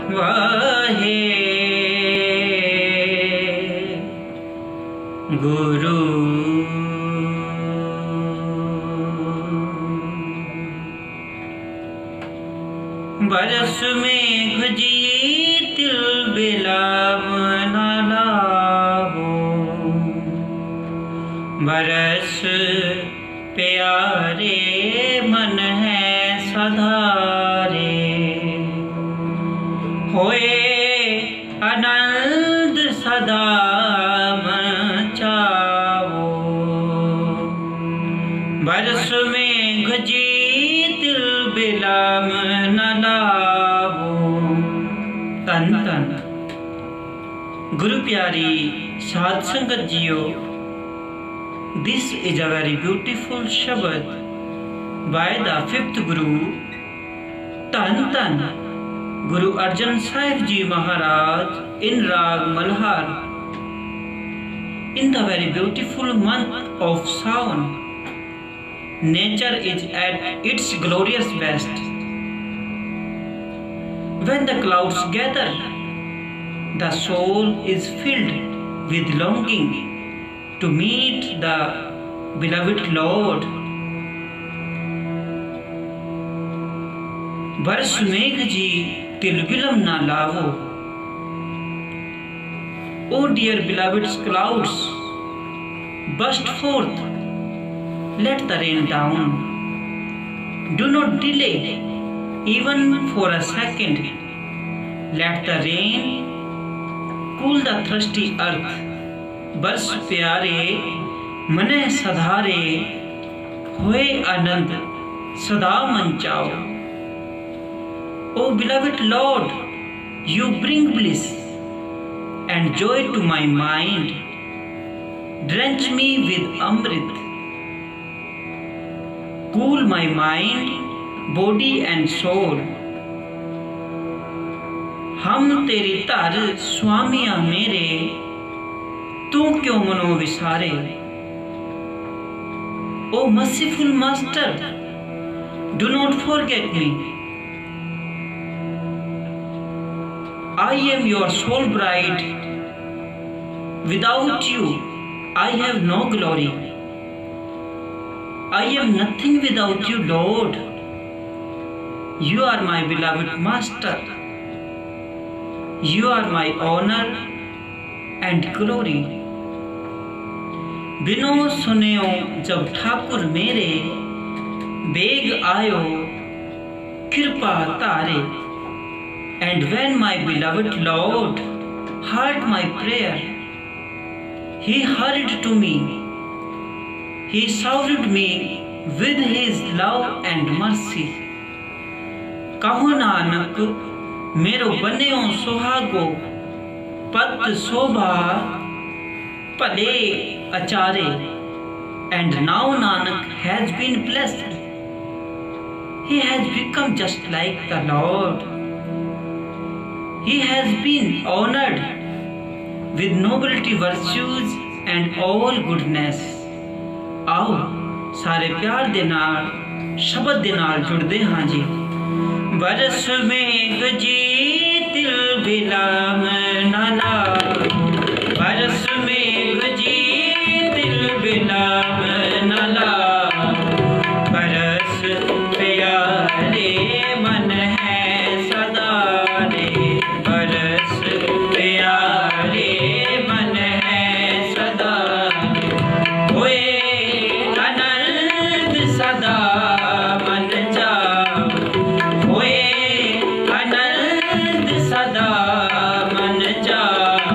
वाहे गुरु। बरस में भजी तिल बिलाम न लावो, बरस प्यारे मन है सधारे, होए आनंद सदा मचावो। बरस में गजी तिल बिलाम न लावो। तन तन गुरु प्यारी साध संगत जियो, this is a very beautiful shabad by the fifth Guru, Tan Tan Guru Arjan Sahib Ji Maharaj in Rag Malhar, in the very beautiful month of Sawan. Nature is at its glorious best. When the clouds gather, the soul is filled with longing to meet the beloved Lord. बरस मेघ जी तिल बिलम ना लावो. O dear beloved clouds, burst forth, let the rain down. Do not delay even for a second. Let the rain cool the thirsty earth. बरस प्यारे मने सधारे, होए आनंद सदा manchow. O beloved Lord, you bring bliss and joy to my mind. Drench me with Amrit. Cool my mind, body and soul. हम तेरी धर स्वामिया मेरे, तू क्यों मनो विसारे. O merciful Master, do not forget me. I am your sole bride. Without you, I have no glory. I am nothing without you, Lord. You are my beloved Master. You are my honor and glory. बिनो सुनेओ जब ठाकुर मेरे, bag आयो कृपा तारे. And when my beloved Lord heard my prayer, He hurried to me. He showered me with His love and mercy. कहो नानक मेरो बन्यो सुहागो, पत शोभा पले अचारे. And now Nanak has been blessed. He has become just like the Lord. He has been honored with nobility, virtues and all goodness. आओ सारे प्यार दे नाल शब्द दे नाल जुड़दे हां जी. बरस में गजी तिल बिलाम ना लावो. बरस में गजी तिल बिलाम ना लावो. बरस प्यारे मन है सदारे. बरस प्यारे मन है सदा, होए आनंद सदा मन जाओ. होए आनंद सदा मन जाओ.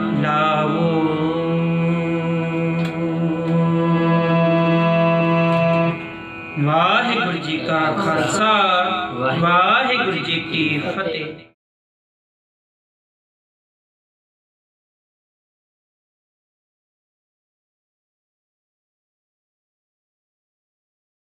ਲਾਵੋ। ਵਾਹਿਗੁਰੂ ਜੀ ਕਾ ਖਾਲਸਾ, ਵਾਹਿਗੁਰੂ ਜੀ ਕੀ ਫਤਿਹ।